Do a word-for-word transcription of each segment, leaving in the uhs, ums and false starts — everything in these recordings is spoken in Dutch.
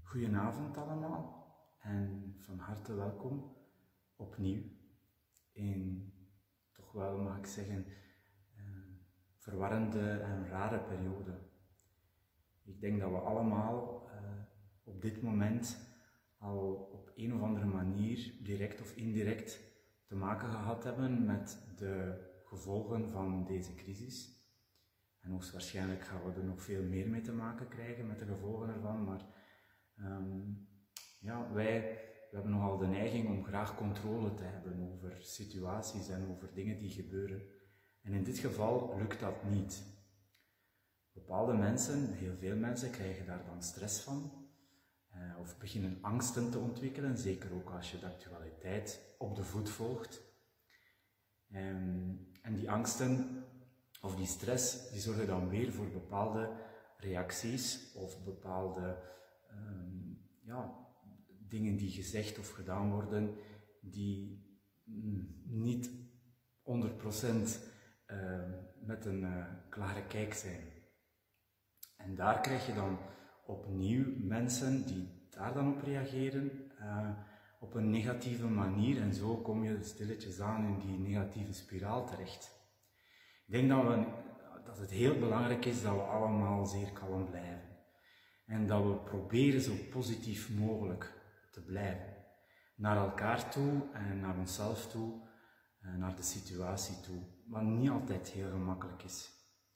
Goedenavond allemaal en van harte welkom opnieuw in toch wel, mag ik zeggen, een verwarrende en rare periode. Ik denk dat we allemaal uh, op dit moment al op een of andere manier, direct of indirect, te maken gehad hebben met de gevolgen van deze crisis. En hoogstwaarschijnlijk gaan we er nog veel meer mee te maken krijgen met de gevolgen ervan, maar um, ja, wij we hebben nogal de neiging om graag controle te hebben over situaties en over dingen die gebeuren. En in dit geval lukt dat niet. Bepaalde mensen, heel veel mensen, krijgen daar dan stress van. Uh, of beginnen angsten te ontwikkelen, zeker ook als je de actualiteit op de voet volgt. Um, en die angsten, of die stress, die zorgen dan weer voor bepaalde reacties of bepaalde um, ja, dingen die gezegd of gedaan worden, die mm, niet honderd procent uh, met een uh, klare kijk zijn. En daar krijg je dan opnieuw mensen die daar dan op reageren, uh, op een negatieve manier, en zo kom je stilletjes aan in die negatieve spiraal terecht. Ik denk dat, we, dat het heel belangrijk is dat we allemaal zeer kalm blijven. En dat we proberen zo positief mogelijk te blijven. Naar elkaar toe en naar onszelf toe, en naar de situatie toe. Wat niet altijd heel gemakkelijk is.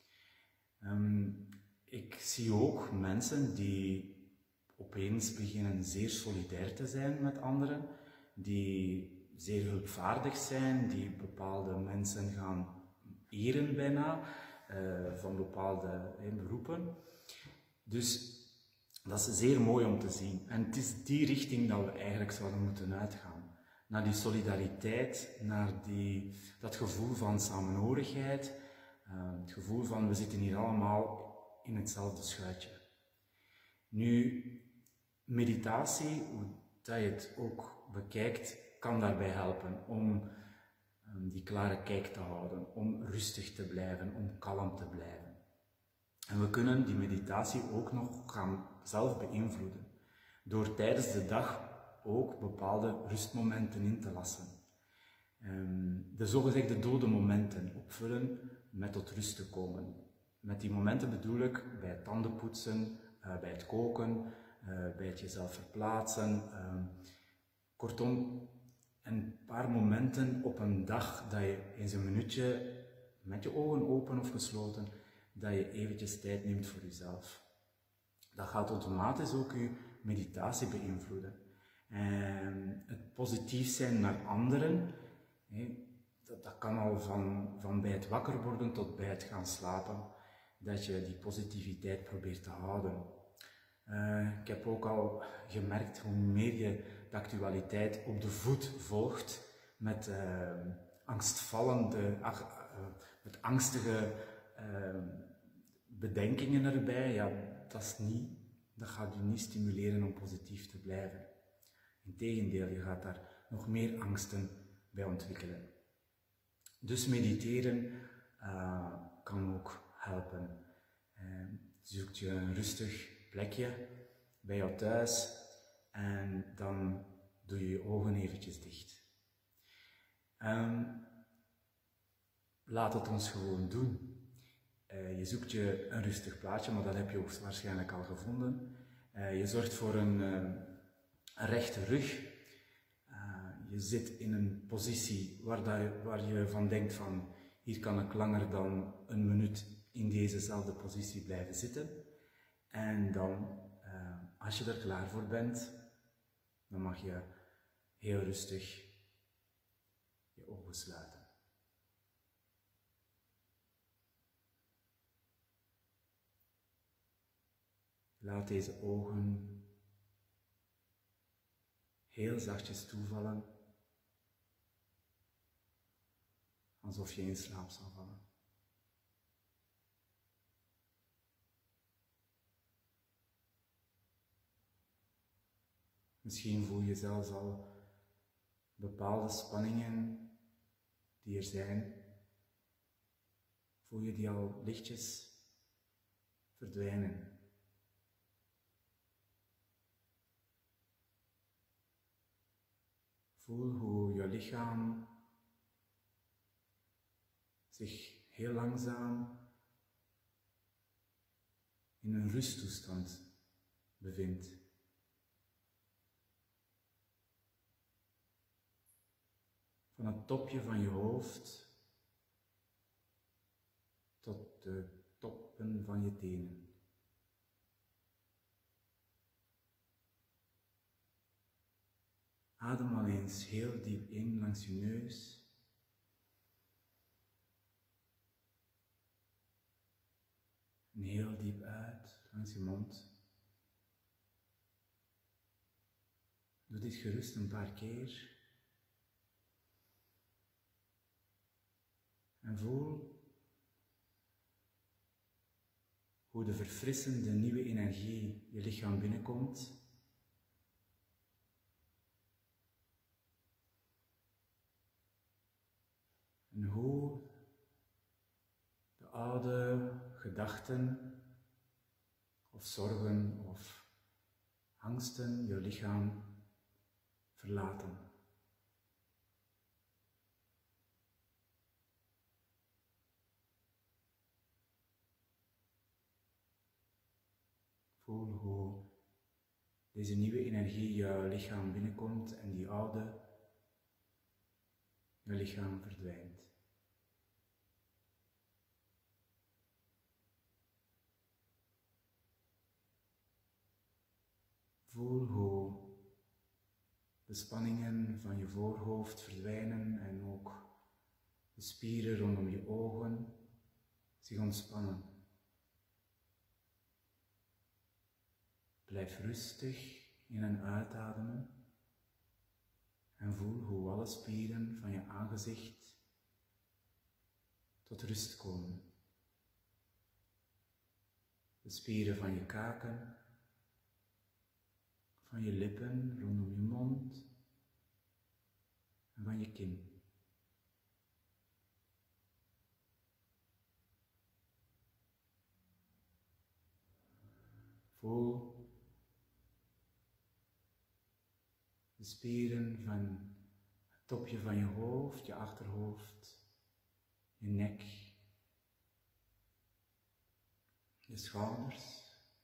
Um, ik zie ook mensen die opeens beginnen zeer solidair te zijn met anderen. Die zeer hulpvaardig zijn, die bepaalde mensen gaan eren bijna, uh, van bepaalde eh, beroepen. Dus dat is zeer mooi om te zien. En het is die richting dat we eigenlijk zouden moeten uitgaan. Naar die solidariteit, naar die, dat gevoel van samenhorigheid, uh, het gevoel van we zitten hier allemaal in hetzelfde schuitje. Nu, meditatie, hoe dat je het ook bekijkt, kan daarbij helpen om die klare kijk te houden, om rustig te blijven, om kalm te blijven. En we kunnen die meditatie ook nog gaan zelf beïnvloeden, door tijdens de dag ook bepaalde rustmomenten in te lassen. De zogezegde dode momenten opvullen met tot rust te komen. Met die momenten bedoel ik bij het tandenpoetsen, bij het koken, bij het jezelf verplaatsen. Kortom, een paar momenten op een dag dat je eens een minuutje met je ogen open of gesloten, dat je eventjes tijd neemt voor jezelf. Dat gaat automatisch ook je meditatie beïnvloeden. En het positief zijn naar anderen, dat, dat kan al van, van bij het wakker worden tot bij het gaan slapen, dat je die positiviteit probeert te houden. Uh, ik heb ook al gemerkt hoe meer je de actualiteit op de voet volgt met uh, angstvallende, uh, met angstige uh, bedenkingen erbij, ja, dat is niet, dat gaat je niet stimuleren om positief te blijven. Integendeel, je gaat daar nog meer angsten bij ontwikkelen. Dus mediteren uh, kan ook helpen. Uh, zoek je een rustig plekje bij jou thuis en dan doe je je ogen eventjes dicht. Um, laat het ons gewoon doen. Uh, je zoekt je een rustig plaatsje, maar dat heb je ook waarschijnlijk al gevonden. Uh, je zorgt voor een, uh, een rechte rug. Uh, je zit in een positie waar, dat, waar je van denkt van hier kan ik langer dan een minuut in dezezelfde positie blijven zitten. En dan, uh, als je er klaar voor bent, dan mag je heel rustig je ogen sluiten. Laat deze ogen heel zachtjes toevallen, alsof je in slaap zal vallen. Misschien voel je zelfs al bepaalde spanningen die er zijn, voel je die al lichtjes verdwijnen. Voel hoe je lichaam zich heel langzaam in een rusttoestand bevindt. Van het topje van je hoofd tot de toppen van je tenen. Adem al eens heel diep in langs je neus. En heel diep uit langs je mond. Doe dit gerust een paar keer. En voel hoe de verfrissende nieuwe energie je lichaam binnenkomt. En hoe de oude gedachten of zorgen of angsten je lichaam verlaten. Voel hoe deze nieuwe energie jouw lichaam binnenkomt en die oude je lichaam verdwijnt. Voel hoe de spanningen van je voorhoofd verdwijnen en ook de spieren rondom je ogen zich ontspannen. Blijf rustig in- en uitademen en voel hoe alle spieren van je aangezicht tot rust komen. De spieren van je kaken, van je lippen, rondom je mond en van je kin. Voel de spieren van het topje van je hoofd, je achterhoofd, je nek, je schouders.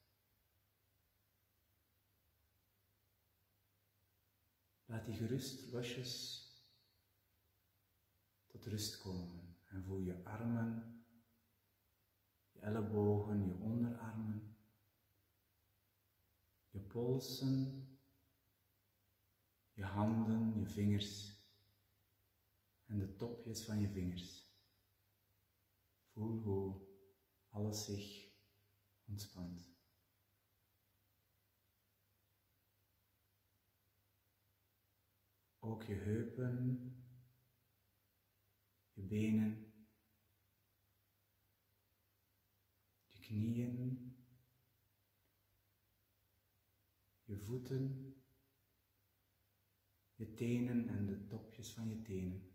Laat die gerust losjes tot rust komen en voel je armen, je ellebogen, je onderarmen, je polsen, je handen, je vingers en de topjes van je vingers. Voel hoe alles zich ontspant. Ook je heupen, je benen, je knieën, je voeten, je tenen en de topjes van je tenen.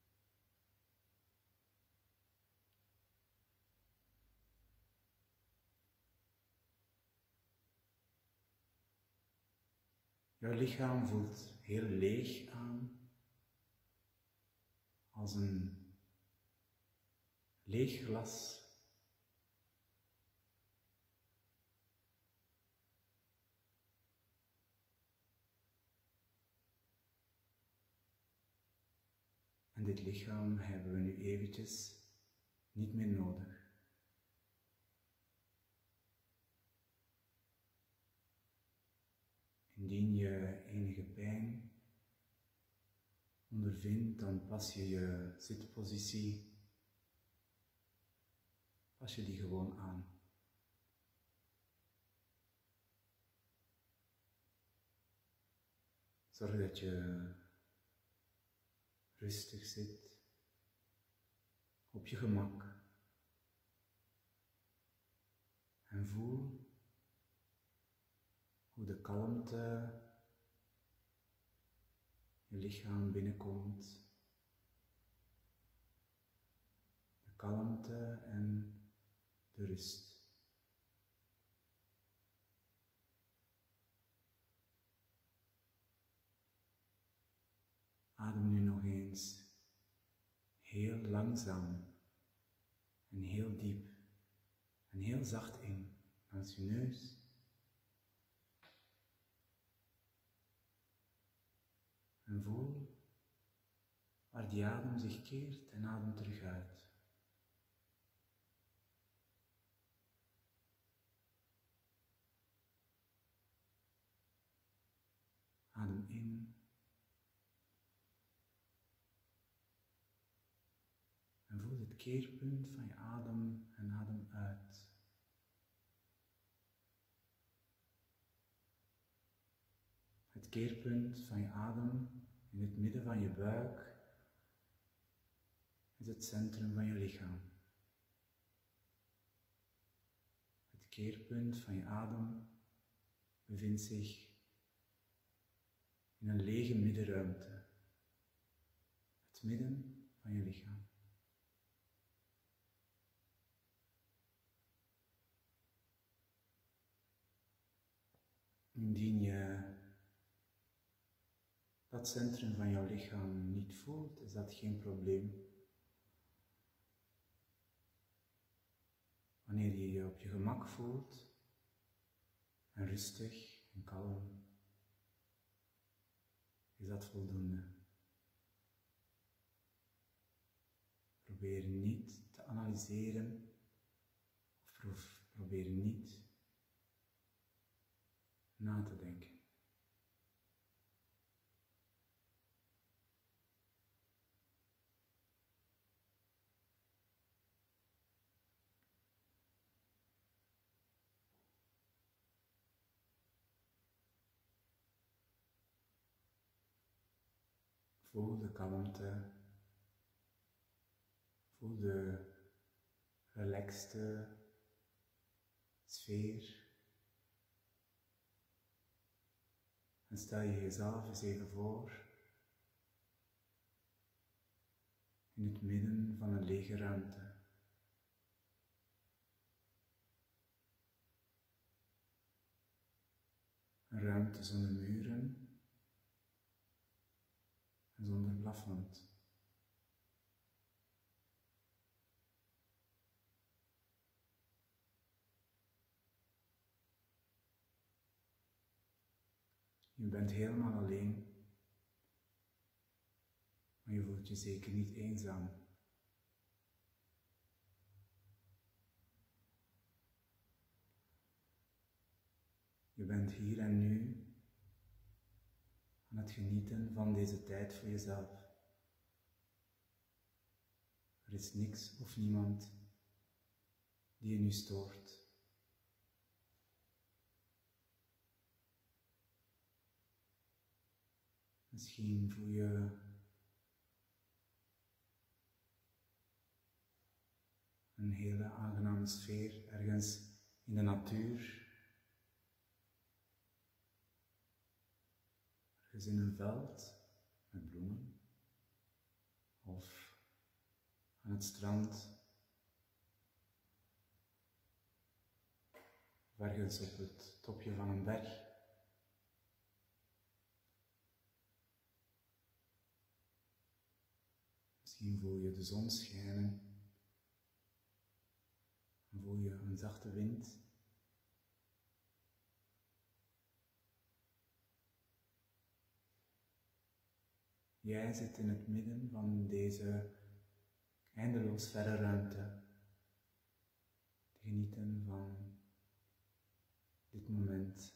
Jouw lichaam voelt heel leeg aan, als een leeg glas. En dit lichaam hebben we nu eventjes niet meer nodig. Indien je enige pijn ondervindt, dan pas je je zitpositie, pas je die gewoon aan. Zorg dat je rustig zit, op je gemak, en voel hoe de kalmte je lichaam binnenkomt. De kalmte en de rust. Adem nu nog eens heel langzaam en heel diep en heel zacht in langs je neus. En voel waar die adem zich keert en adem terug uit. Adem in. En voel het keerpunt van je adem en adem uit. Het keerpunt van je adem in het midden van je buik is het centrum van je lichaam. Het keerpunt van je adem bevindt zich in een lege middenruimte. Het midden van je lichaam. Indien je dat centrum van jouw lichaam niet voelt, is dat geen probleem. Wanneer je je op je gemak voelt, en rustig en kalm, is dat voldoende. Probeer niet te analyseren, of probeer niet na te denken. Voel de kalmte, voel de relaxte sfeer. En stel je jezelf eens even voor in het midden van een lege ruimte. Een ruimte zonder muren en zonder plafond. Je bent helemaal alleen, maar je voelt je zeker niet eenzaam. Je bent hier en nu aan het genieten van deze tijd voor jezelf. Er is niks of niemand die je nu stoort. Misschien voel je een hele aangename sfeer ergens in de natuur. Ergens in een veld met bloemen. Of aan het strand. Of ergens op het topje van een berg. Misschien voel je de zon schijnen en voel je een zachte wind. Jij zit in het midden van deze eindeloos verre ruimte, te genieten van dit moment.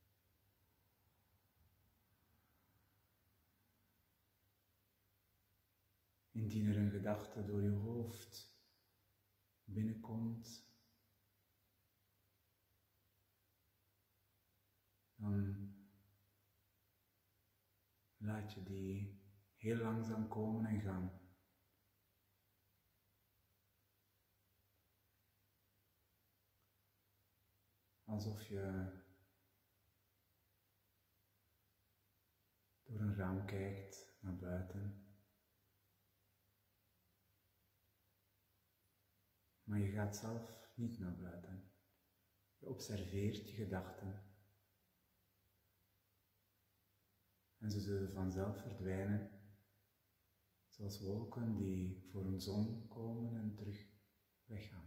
Indien er een gedachte door je hoofd binnenkomt, dan laat je die heel langzaam komen en gaan. Alsof je door een raam kijkt naar buiten. Maar je gaat zelf niet naar buiten. Je observeert je gedachten. En ze zullen vanzelf verdwijnen zoals wolken die voor een zon komen en terug weggaan.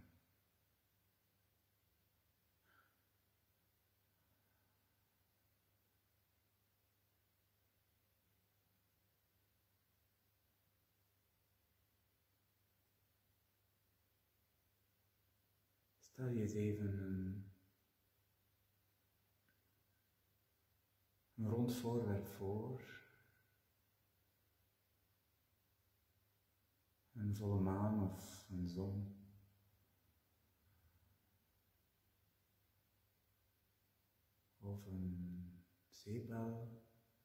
Stel je eens even een, een rond voorwerp voor, een volle maan of een zon. Of een zeebel,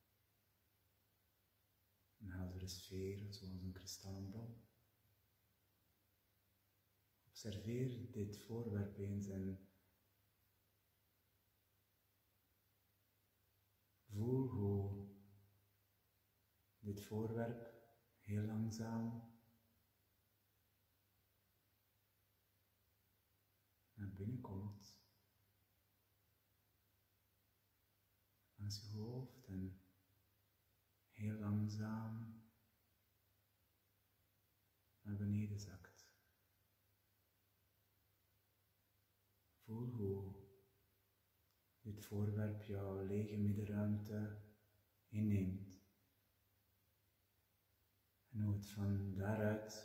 een heldere sfeer zoals een kristallen bal. Observeer dit voorwerp eens en voel hoe dit voorwerp heel langzaam naar binnen komt, langs je hoofd en heel langzaam naar beneden zakt. Voel hoe dit voorwerp jouw lege middenruimte inneemt en hoe het van daaruit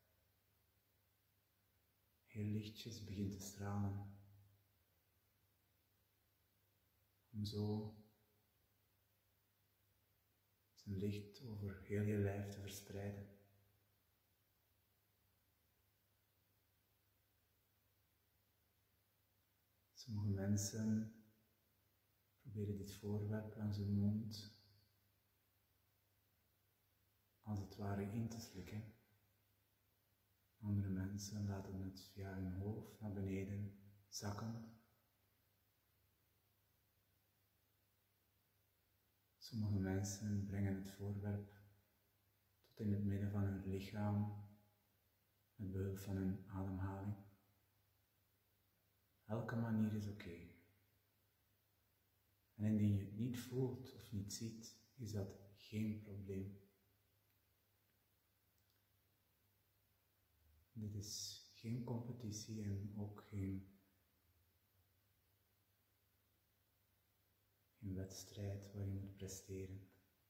heel lichtjes begint te stralen, om zo zijn licht over heel je lijf te verspreiden. Sommige mensen proberen dit voorwerp langs hun mond als het ware in te slikken. Andere mensen laten het via hun hoofd naar beneden zakken. Sommige mensen brengen het voorwerp tot in het midden van hun lichaam met behulp van hun ademhaling. Elke manier is oké. En indien je het niet voelt of niet ziet, is dat geen probleem. Dit is geen competitie en ook geen, geen wedstrijd waar je moet presteren.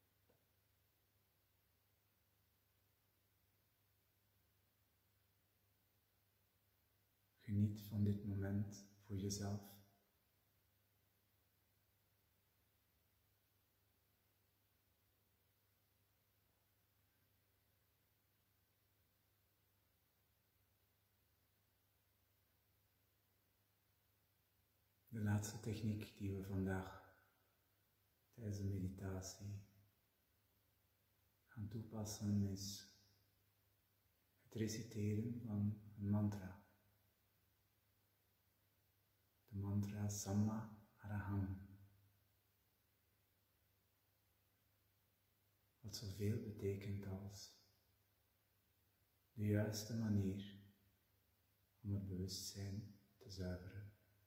Geniet van dit moment voor jezelf. De laatste techniek die we vandaag tijdens de meditatie gaan toepassen is het reciteren van een mantra. De mantra Samma Araham. Wat zoveel betekent als de juiste manier om het bewustzijn te zuiveren.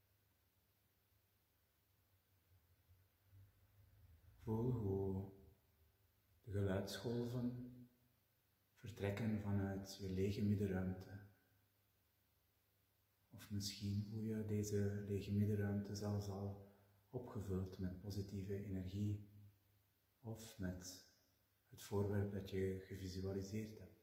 Voel hoe de geluidsgolven vertrekken vanuit je lege middenruimte. Of misschien voel je deze lege middenruimte zelfs al opgevuld met positieve energie of met het voorwerp dat je gevisualiseerd hebt.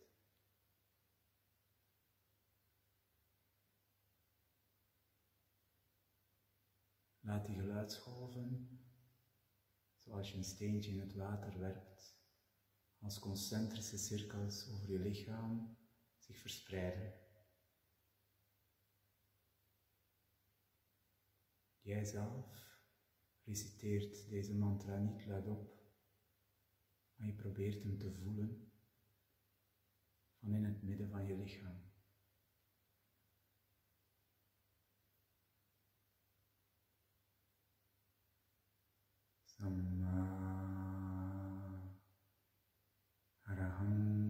Laat die geluidsgolven, zoals je een steentje in het water werpt, als concentrische cirkels over je lichaam zich verspreiden. Jij zelf reciteert deze mantra niet luidop, maar je probeert hem te voelen van in het midden van je lichaam. Samma Araham.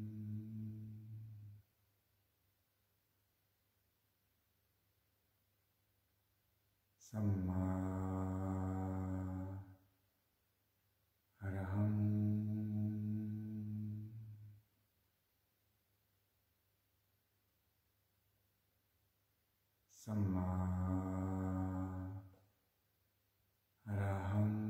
Samma Araham. Samma Araham.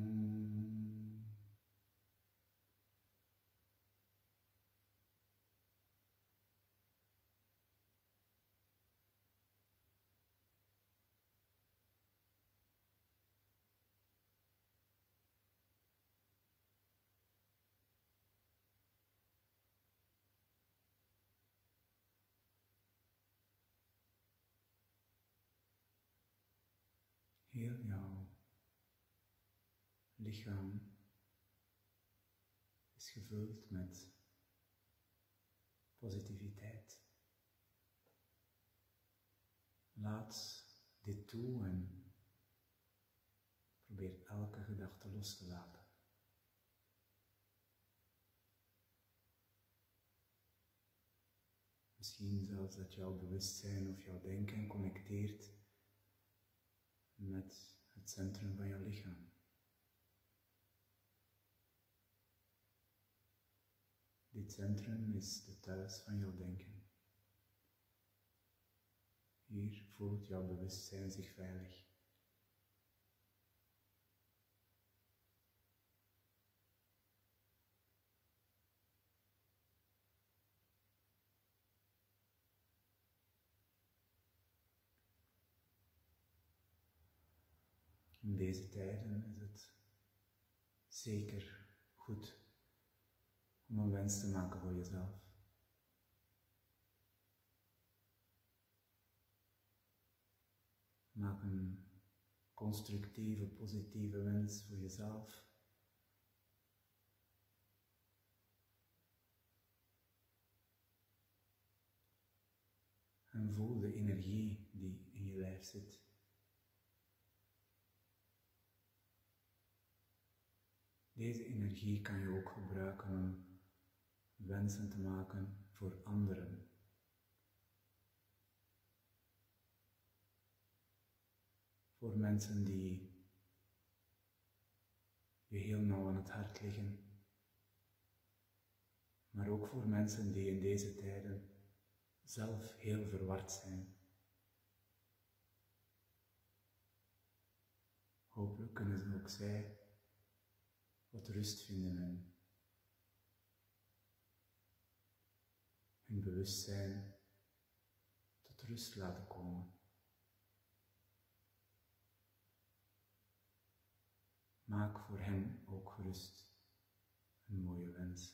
Heel jouw lichaam is gevuld met positiviteit. Laat dit toe en probeer elke gedachte los te laten. Misschien zelfs dat jouw bewustzijn of jouw denken connecteert met het centrum van jouw lichaam. Dit centrum is de thuis van jouw denken. Hier voelt jouw bewustzijn zich veilig. In deze tijden is het zeker goed om een wens te maken voor jezelf. Maak een constructieve, positieve wens voor jezelf. En voel de energie die in je lijf zit. Deze energie kan je ook gebruiken om wensen te maken voor anderen. Voor mensen die je heel nauw aan het hart liggen. Maar ook voor mensen die in deze tijden zelf heel verward zijn. Hopelijk kunnen ze ook zij wat rust vinden en hun bewustzijn tot rust laten komen. Maak voor hen ook gerust een mooie wens.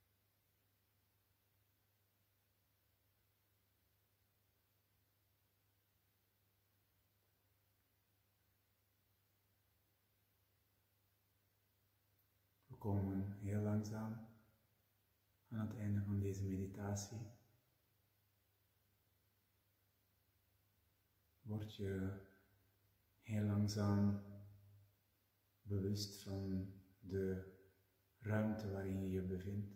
We komen heel langzaam aan het einde van deze meditatie. Word je heel langzaam bewust van de ruimte waarin je je bevindt.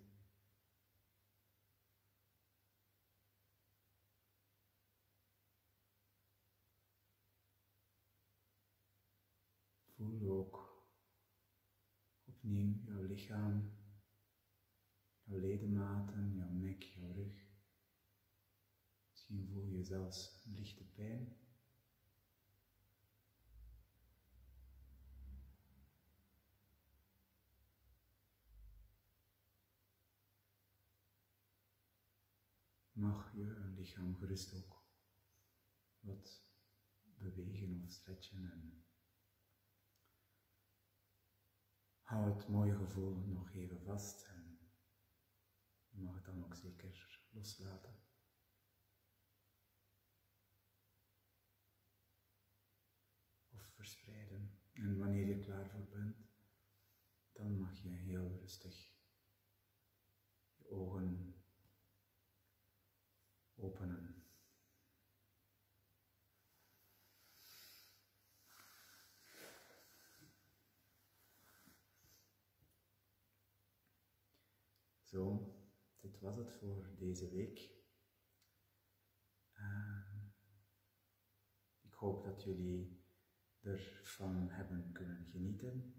Voel ook opnieuw jouw lichaam, jouw ledematen, jouw nek, jouw rug. Misschien voel je zelfs een lichte pijn. Mag je lichaam gerust ook wat bewegen of stretchen en hou het mooie gevoel nog even vast en je mag het dan ook zeker loslaten. Of verspreiden. En wanneer je klaar voor bent, dan mag je heel rustig je ogen openen. Zo, dit was het voor deze week. Uh, ik hoop dat jullie ervan hebben kunnen genieten.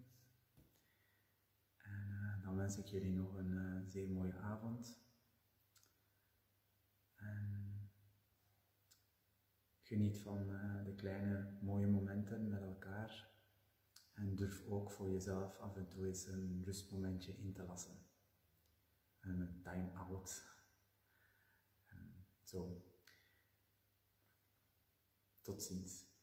En uh, dan wens ik jullie nog een uh, zeer mooie avond. En Geniet van uh, de kleine mooie momenten met elkaar. En durf ook voor jezelf af en toe eens een rustmomentje in te lassen. Een time-out. Zo. Tot ziens.